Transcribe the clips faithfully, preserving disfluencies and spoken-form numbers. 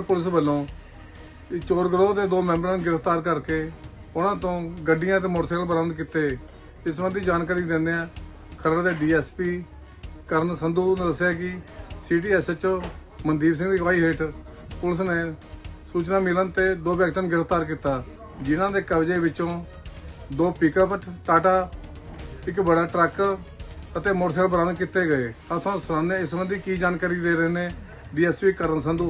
Police वालों चोर गिरोह के दो मैंबरों को गिरफ्तार करके उन्होंने तो गड्डियां ते मोटरसाइकिल बरामद किए। इस संबंधी जानकारी देने खरड़ के D S P Karan Sandhu ने दस्सिया कि city S H O Mandeep Singh की अगवाई हेठ पुलिस ने सूचना मिलन ते दो व्यक्तियों को गिरफ्तार किया, जिन्हों के कब्जे विचों दो पिकअप टाटा, एक बड़ा ट्रक और मोटरसाइकिल बरामद किए गए। अथों सुनाने इस संबंधी की जानकारी दे रहे हैं D S P Karan Sandhu.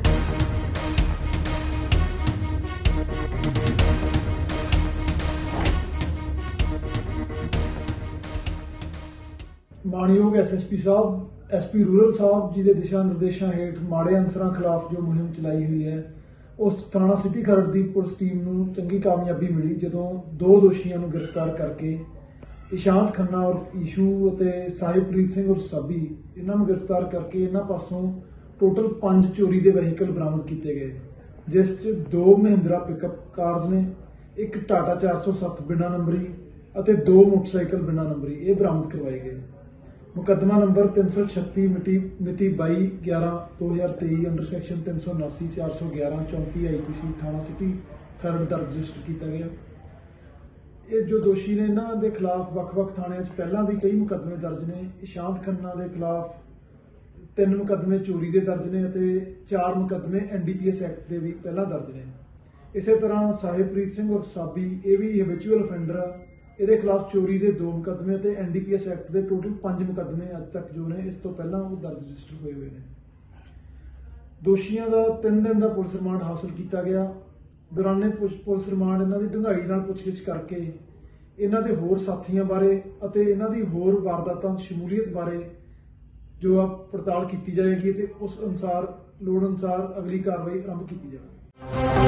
मानयोग एस एस पी साहब एस पी रूरल साहब जी के दिशा निर्देशों हेठ माड़े अंसरां खिलाफ जो मुहिम चलाई हुई है, उस थाना सिटी खरड़ की पुलिस टीम को चंगी कामयाबी मिली जदों दो दोषियों को गिरफ्तार करके इशांत खन्ना और ईशू और साहिबप्रीत सिंह और साबी इन्हों गिरफ्तार करके इन्हों पासों टोटल पांच चोरी के वहीकल बरामद किए गए, जिस च दो महिंद्रा पिकअप कार्स ने, एक टाटा चार सौ सत्त बिना नंबरी और दो मोटरसाइकिल बिना नंबरी ये बरामद करवाए गए। मुकदमा नंबर तीन सौ छत्ती मिति मिति बई ग्यारह दो हज़ार तेई अंडर सैक्शन तीन सौ उनासी चार सौ ग्यारह चौंती आई पी सी थाना सिटी खरड़ दर्ज रजिस्टर किया गया। ये जो दोषी ने इन्हों के खिलाफ वक्-वक् थाने पहला भी कई मुकदमे दर्ज ने। इशांत खन्ना के खिलाफ तीन मुकदमे चोरी के दर्ज ने, चार मुकदमे N D P S act के भी पहला दर्ज ने। इस तरह साहिबप्रीत सिंह और साबी ये भी हैबिचुअल ऑफेंडर, ये खिलाफ चोरी के दो मुकदमे तो N D P S act के टोटल पांच मुकदमे अज तक जो ने इस तो पहला वो दर्ज रजिस्टर हुए हुए हैं। दोषियों का तीन दिन का पुलिस रिमांड हासिल किया गया। दौराने पुलिस रिमांड इन्हों की ढंगाई नाल पुछगिछ करके इन्हों के होर साथियों बारे और इन्हों की होर वारदातों शमूलीयत बारे जो आ पड़ताल की जाएगी तो उस अनुसार लोड़ अनुसार अगली कार्रवाई आरंभ की जाएगी।